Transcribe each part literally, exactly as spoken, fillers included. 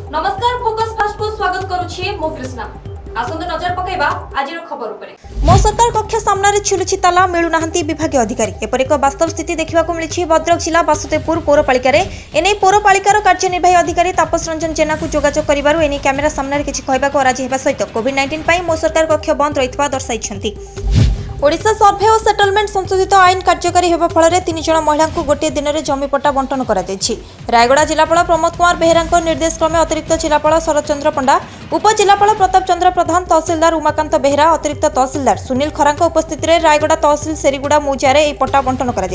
नमस्कार focus fast को स्वागत करूछि मो कृष्णा। आसंत नजर पकेबा आजिर खबर उपरे। मो सरकार कक्ष सामने रे छिलुछि ताला मिलु नाहंती विभागीय अधिकारी। एपर एक वास्तव स्थिति देखिबा को मिलिछि भद्रक जिला बासुदेवपुर पौरपालिका रे। एनै पौरपालिकार कार्यनिर्वाही अधिकारी तापस रंजन जेना को जोगाजोग करिबारु एनै कैमेरा सामने रे किछि कहबा को राजी हेबा सहित कोविड नाइंटीन पई मो सरकार कक्ष बंद रहितबा दर्शाइछंती। ओडिशा सर्भे और सेटलमेंट संशोधित आईन कार्यकारी हेबा फल तीन जन महिला को गोटे दिन में जमीपट्टा बंटन कर रायगड़ा जिलापाल प्रमोद कुमार बेहेरा निर्देश क्रमे अतिरिक्त जिलापाल शरद चंद्र पंडा, उपजिलापाल प्रताप चंद्र प्रधान, तहसिलदार उमाकांत बेहेरा, अतिरिक्त तहसिलदार सुनील खरा उपस्थित में रायगड़ा तहसिल सेरीगुड़ा मौजारे यह पट्टा बंटन कर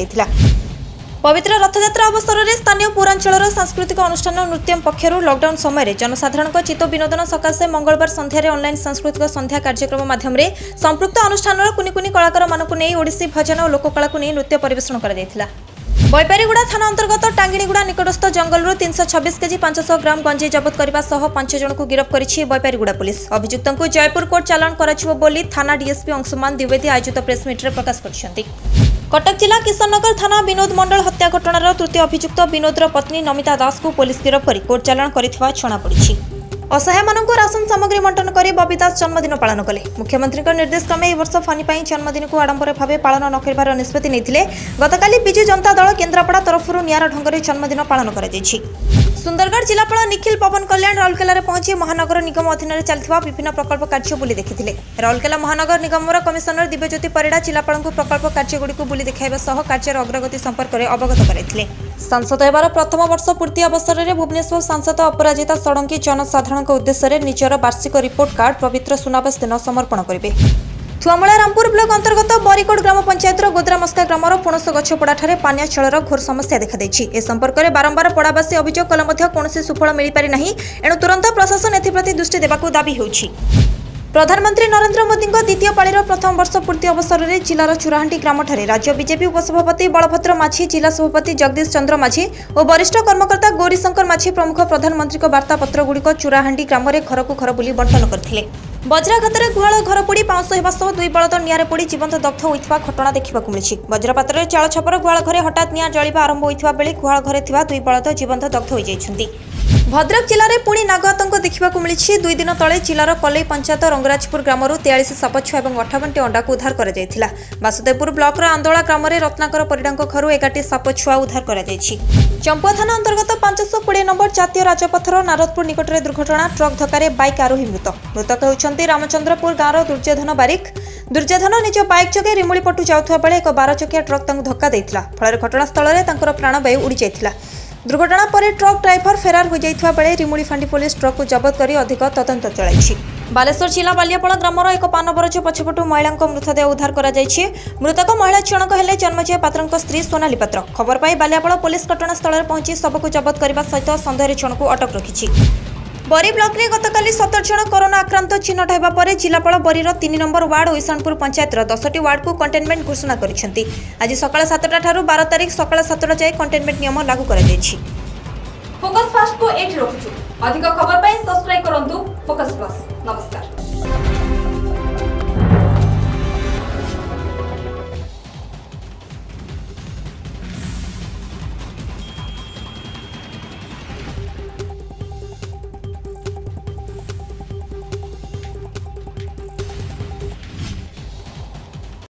पवित्र रथयात्रा अवसर में स्थानीय पौरांचल सांस्कृतिक अनुष्ठान नृत्य पक्षर लॉकडाउन समय जनसाधारण चित्त विनोदन सकाशे मंगलवार संध्यारे ऑनलाइन सांस्कृतिक संध्या कार्यक्रम माध्यम संपृक्त अनुष्ठान कुनि कुनि कलाकार मानक नहीं ओडिसी भजन और लोककला को नहीं नृत्य परिवेषण कर बैपारीगुड़ा थाना अंतर्गत टांगिणीगुड़ा निकटस्थ जंगल तीन सौ छब्बीस केजी पांच सौ ग्राम गंजेई जबत करने सह पांच जन को गिरफ्त कर बैपारीगुड़ा पुलिस। अभियुक्त को जयपुर कोर्ट चालाण कर थाना डीएसपी अंशुमान द्विवेदी आयोजित प्रेसमिट्रे प्रकाश कर कटक जिला किशननगर थाना विनोद मंडल हत्या घटनार तृतीय अभियुक्त विनोदर पत्नी नमिता दास को पुलिस गिरफ्त कर कोर्ट चालाण कर जनापड़ी। असहाय मानक राशन सामग्री बंटन कर बबी दास जन्मदिन पालन कले। मुख्यमंत्री निर्देश क्रमे ए वर्ष फानी जन्मदिन को आडंबर भाव पालन न कर निष्पत्ति नहीं। गतकाली बिजु जनता दल केन्द्रापड़ा तरफ निरा ढंग से जन्मदिन पालन कर सुंदरगढ़ जिलापाल निखिल पवन कल्याण राउरकेला पहुंची महानगर निगम अधीन चलता विभिन्न प्रकल्प कार्य बुली देखिथिले। राउरकेला महानगर निगमर कमिशनर दिव्यज्योति परिड़ा जिलापाल प्रकल्प कार्यगुड़ी बुली देखाइबा सह कार्यर अग्रगति संपर्क में अवगत कराइथिले। सांसद हेबार प्रथम वर्ष पूर्ति अवसर में भुवनेश्वर सांसद अपराजिता षडंगी जनसाधारण उद्देश्य निजर वार्षिक रिपोर्ट कार्ड पवित्र सुनावेश दिन समर्पण करेंगे। थुआमूला रामपुर ब्लॉक अंतर्गत बरिकोड ग्राम पंचायत गोद्रामस्का ग्रामर पुणस गछपड़ाठारे पानीय जलर घोर समस्या देखा ए संपर्क में बारंबार पड़ावासी अभियोग कले मध्य कौनसी सुफल मिल पारि नहीं। एणु तुरंत प्रशासन एप्रति दृष्टि देवाक दाबी होछि। प्रधानमंत्री नरेंद्र मोदी द्वितीय पाळीर प्रथम वर्ष पूर्ति अवसर में जिलार चुराहांटी ग्रामठारे राज्य बीजेपी उपसभापति बलभद्र माझी, जिला सभापति जगदीश चंद्र माझी और वरिष्ठ कर्मकर्ता गौरीशंकर माझी प्रमुख प्रधानमंत्री वार्ता पत्र गुड़िक चुराहांटी ग्राम में घर को घर बुली बंटन करथिले। वज्राघात गुहाल घर पोड़ी पाउंश होगा सह दुई बलद निआरे पोड़ी जीवंत दग्ध होता घटना देखा मिली। वज्रपात चाल छपर गुहाल घरे हठात निआं जलिबा आरंभ होता बेले गुहाल घरे थिबा दुई बलद जीवंत दग्ध हो जाइछन्ति। भद्रक जिले में पुणी नाग आतंक देखा मिली। दुई दिन तले जिलार कलई पंचायत रंगराजपुर ग्रामर तेयालीस सापछुआ और अठावन अंडा को उद्धार कर बासुदेवपुर ब्लॉक आंदोला ग्राम में रत्नाकर परिड़ा घर एगारटी सापछुआ उद्धार कर चंपुआ थाना अंतर्गत पांच सौ कोड़े नंबर जातीय राजपथर नारदपुर निकट में दुर्घटना ट्रक धक्के बाइक आरोही मृत। मृतक होती रामचंद्रपुर गाँव दुर्योधन बारिक। दुर्योधन निज बाइक जगे रिमुली पटु जाउथबा बेले एक बार चकिया ट्रक धक्का देइथिला। फल घटनास्थल में प्राणवायु उड़ी जाइथिला। दुर्घटना पर ट्रक ड्राइवर फेरार हो जाइथिबा बेले रिमुली फांडी पुलिस ट्रक को जबत कर अधिक तदंत चलाइछि। बालेश्वर जिला बालियापड़ा ग्रामर एक पान बरज पछपटु महिला मृतदेह उद्धार कर मृतक महिला जनक हेले जन्मजय पात्र स्त्री सोनाली पात्र। खबर पाई बालियापड़ा पुलिस घटनास्थल में पहुंची सबको जबत करने सहित सन्देह जन को अटक रखी। बरी ब्लॉक में गतकाली सतर जन कोरोना आक्रांत चिन्हट होगा पर जिलापाल बरीर तीन नंबर वार्ड और ईशानपुर पंचायत दसटी वार्ड को कंटेनमेंट घोषणा करिसेंति। आज सकाळ सातटा ठारू बारह तारीख सकाळ सातटा जाए कंटेनमेंट नियम लागू करा जायछि। फोकस फास्ट को एठी रखुछु। अधिक खबर पाई सब्सक्राइब करंतु फोकस प्लस। नमस्कार।